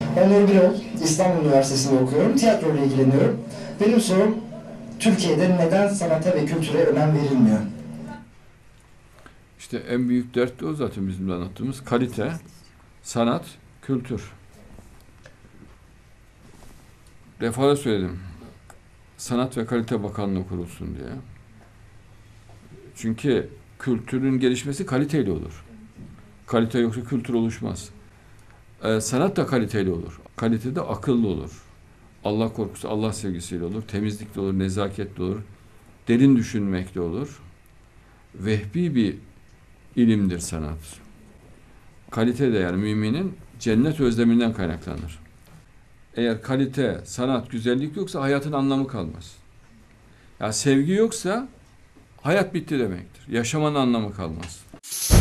Ben Nuri Birol, İstanbul Üniversitesi'nde okuyorum. Tiyatro ile ilgileniyorum. Benim sorum, Türkiye'de neden sanata ve kültüre önem verilmiyor? İşte en büyük dert de o zaten bizim de anlattığımız. Kalite, sanat, kültür. Defalarca söyledim. Sanat ve Kalite Bakanlığı kurulsun diye. Çünkü kültürün gelişmesi kaliteyle olur. Kalite yoksa kültür oluşmaz. Sanat da kaliteli olur. Kalite de akıllı olur. Allah korkusu, Allah sevgisiyle olur. Temizlikle olur, nezaketle olur. Derin düşünmekle olur. Vehbi bir ilimdir sanat. Kalite de yani müminin cennet özleminden kaynaklanır. Eğer kalite, sanat, güzellik yoksa hayatın anlamı kalmaz. Ya sevgi yoksa hayat bitti demektir. Yaşamanın anlamı kalmaz.